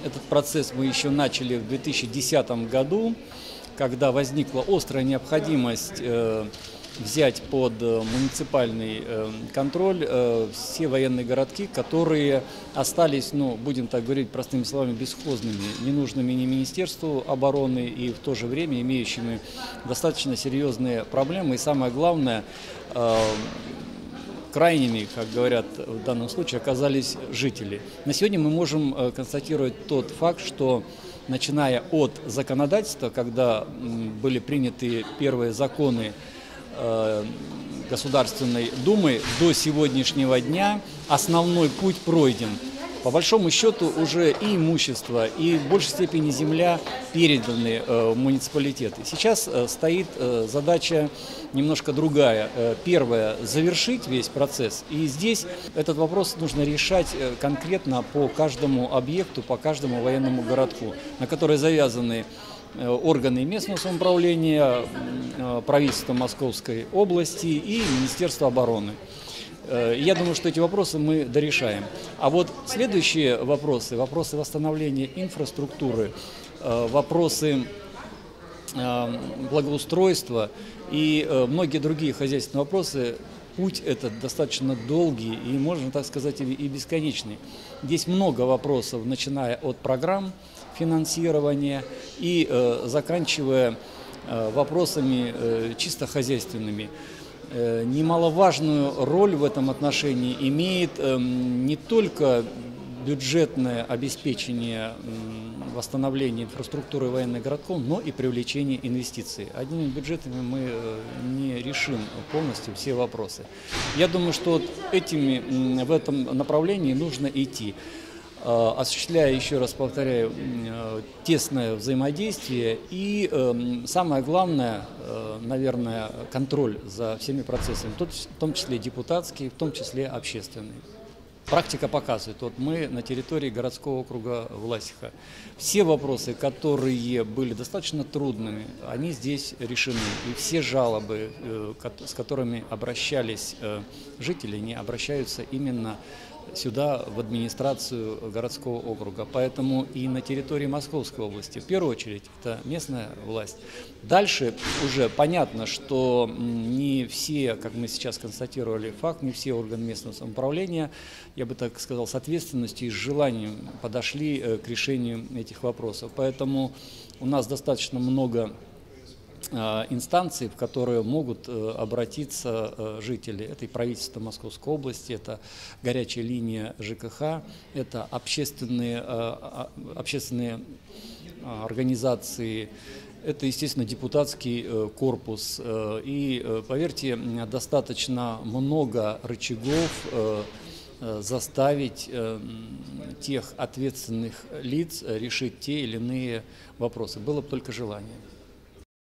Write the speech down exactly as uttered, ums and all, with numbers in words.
Этот процесс мы еще начали в две тысячи десятом году, когда возникла острая необходимость э, взять под муниципальный э, контроль э, все военные городки, которые остались, ну, будем так говорить простыми словами, бесхозными, ненужными ни Министерству обороны и в то же время имеющими достаточно серьезные проблемы. И самое главное, э, крайними, как говорят в данном случае, оказались жители. На сегодня мы можем констатировать тот факт, что начиная от законодательства, когда были приняты первые законы Государственной Думы, до сегодняшнего дня основной путь пройден. По большому счету уже и имущество, и в большей степени земля переданы в муниципалитеты. Сейчас стоит задача немножко другая. Первое – завершить весь процесс. И здесь этот вопрос нужно решать конкретно по каждому объекту, по каждому военному городку, на который завязаны органы местного самоуправления, правительство Московской области и Министерство обороны. Я думаю, что эти вопросы мы дорешаем. А вот следующие вопросы, вопросы восстановления инфраструктуры, вопросы благоустройства и многие другие хозяйственные вопросы, путь этот достаточно долгий и, можно так сказать, и бесконечный. Здесь много вопросов, начиная от программ финансирования и заканчивая вопросами чисто хозяйственными. Немаловажную роль в этом отношении имеет не только бюджетное обеспечение восстановления инфраструктуры военных городков, но и привлечение инвестиций. Одними бюджетами мы не решим полностью все вопросы. Я думаю, что вот этими, в этом направлении нужно идти, осуществляя, еще раз повторяю, тесное взаимодействие и, самое главное, наверное, контроль за всеми процессами, в том числе депутатский, в том числе общественный. Практика показывает, вот мы на территории городского округа Власиха, все вопросы, которые были достаточно трудными, они здесь решены. И все жалобы, с которыми обращались жители, не обращаются именно сюда, в администрацию городского округа. Поэтому и на территории Московской области, в первую очередь, это местная власть. Дальше уже понятно, что не все, как мы сейчас констатировали факт, не все органы местного самоуправления, я бы так сказал, с ответственностью и с желанием подошли к решению этих вопросов. Поэтому у нас достаточно много инстанций, в которые могут обратиться жители. Это и правительство Московской области, это горячая линия ЖКХ, это общественные, общественные организации, это, естественно, депутатский корпус. И, поверьте, достаточно много рычагов заставить тех ответственных лиц решить те или иные вопросы. Было бы только желание.